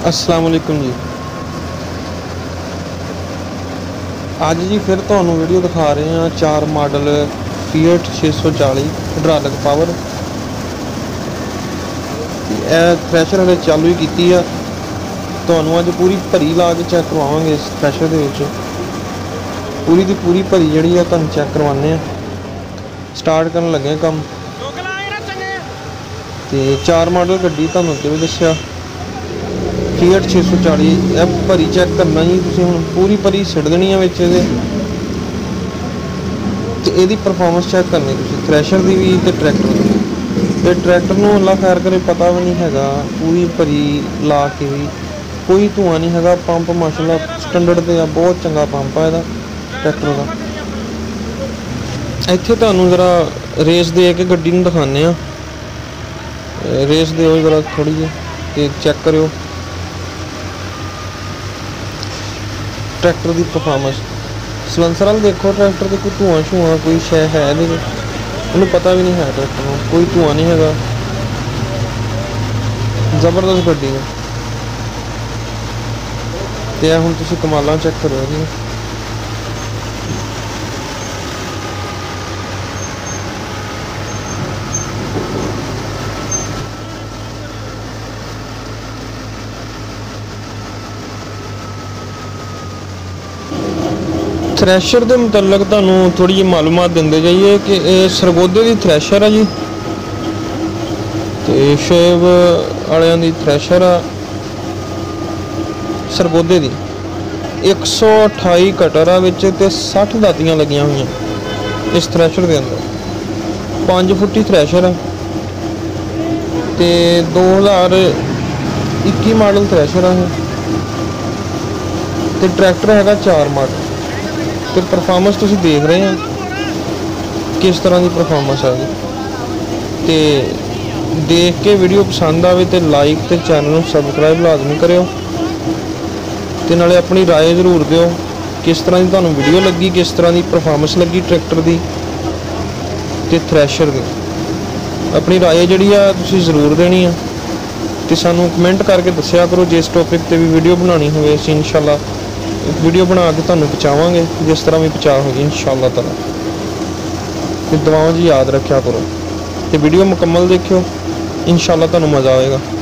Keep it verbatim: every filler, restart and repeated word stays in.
अस्सलाम वालेकुम जी। अज जी फिर तुहानू वीडियो दिखा रहे हैं चार मॉडल फीएट छे सौ चाली हाइड्रोलिक पावर। यह थ्रैशर हले चालू ही की है। तुहानू अज पूरी भरी ला के चैक करवावांगे। इस थ्रैशर दे विच पूरी की पूरी भरी जिहड़ी है तुहानू चैक करवाने स्टार्ट करन लगे काम। ते चार मॉडल गड्डी तुहानू अगे भी दस्सिया फीएट छे सौ चाली। यह भरी चैक करना जी तुसीं हुण पूरी भरी सिट देनी है विच इहदे ते इहदी परफॉर्मेंस चैक करनी तुसीं थ्रैशर दी भी ते ट्रैक्टर दी भी। ते ट्रैक्टर नूं अल्लाह खैर करे पता भी नहीं हैगा पूरी भरी ला के भी कोई धुआं नहीं हैगा। पंप माशाअल्लाह स्टैंडर्ड ते बहुत चंगा पंप है इहदा ट्रैक्टर दा। इत्थे तुहानू जरा रेस दे के गड्डी नूं दिखाने आ। रेस दिओ जरा थोड़ी जी ते चैक करिओ ट्रैक्टर की परफॉर्मेंस। सलैंसर वाल देखो ट्रैक्टर के कोई धुआं शुआं कोई शै है नहीं, उन्हें पता भी नहीं है ट्रैक्टर में कोई धुआं नहीं है। जबरदस्त गड्डी है। तो हुण तुसीं कमालां चैक करो जी। थ्रैशर के मुतलक तुहानू थोड़ी जी मालूमात देंदे जाइए कि यह सरगोधे की थ्रैशर है जी। तो शोएब वालियां दी थ्रैशर आ सरगोधे की। एक सौ अठाई कटर आ विच ते सठ दातियां लगियां हुई इस थ्रैशर के अंदर। पाँच फुटी थ्रैशर है ते दो हज़ार इक्की मॉडल थ्रैशर है ते ट्रैक्टर हैगा चार मॉडल। तो परफॉर्मेंस तुसीं देख रहे हैं किस तरह की परफॉर्मेंस है। तो देख के वीडियो पसंद आए तो लाइक तो चैनल को सबसक्राइब लाजमी करियो ते नाले अपनी राय जरूर दिओ किस तरह की तुहानू वीडियो लगी, किस तरह की परफॉर्मेंस लगी ट्रैक्टर की ते थ्रैशर की। अपनी राय जिहड़ी आ तुसीं जरूर देनी है ते सानू कमेंट करके दस्सिया करो। जिस टॉपिक ते भी वीडियो बनानी होवे असीं इंशाअल्लाह वीडियो बना के तुहानू पहुँचावांगे जिस तरह भी पहुँचा होगी इंशाअल्लाह ताला। ते दुआओं जी याद रखा करो ते वीडियो मुकम्मल देखियो इंशाअल्लाह तुहानू मज़ा आएगा।